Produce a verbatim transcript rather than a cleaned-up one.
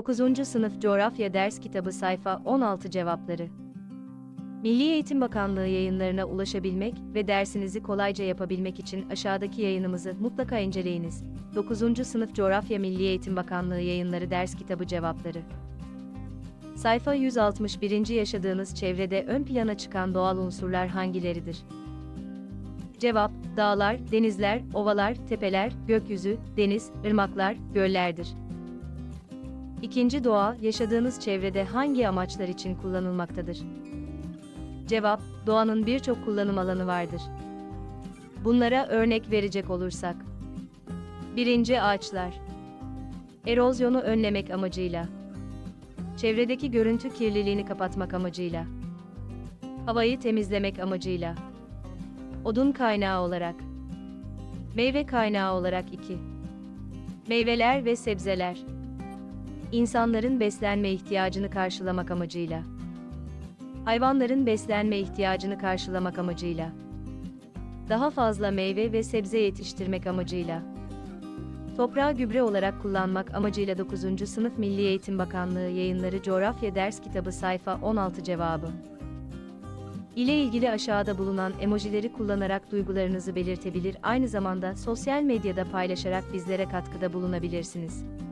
dokuzuncu Sınıf Coğrafya Ders Kitabı Sayfa on altı Cevapları. Milli Eğitim Bakanlığı yayınlarına ulaşabilmek ve dersinizi kolayca yapabilmek için aşağıdaki yayınımızı mutlaka inceleyiniz. dokuzuncu Sınıf Coğrafya Milli Eğitim Bakanlığı Yayınları Ders Kitabı Cevapları. Sayfa yüz altmış bir. Yaşadığınız çevrede ön plana çıkan doğal unsurlar hangileridir? Cevap: dağlar, denizler, ovalar, tepeler, gökyüzü, deniz, ırmaklar, göllerdir. İkinci doğa, yaşadığınız çevrede hangi amaçlar için kullanılmaktadır? Cevap: doğanın birçok kullanım alanı vardır. Bunlara örnek verecek olursak. Birinci Ağaçlar. Erozyonu önlemek amacıyla. Çevredeki görüntü kirliliğini kapatmak amacıyla. Havayı temizlemek amacıyla. Odun kaynağı olarak. Meyve kaynağı olarak iki. Meyveler ve sebzeler. İnsanların beslenme ihtiyacını karşılamak amacıyla. Hayvanların beslenme ihtiyacını karşılamak amacıyla. Daha fazla meyve ve sebze yetiştirmek amacıyla. Toprağı gübre olarak kullanmak amacıyla dokuzuncu Sınıf Milli Eğitim Bakanlığı Yayınları Coğrafya Ders Kitabı Sayfa on altı Cevabı. İle ilgili aşağıda bulunan emojileri kullanarak duygularınızı belirtebilir, aynı zamanda sosyal medyada paylaşarak bizlere katkıda bulunabilirsiniz.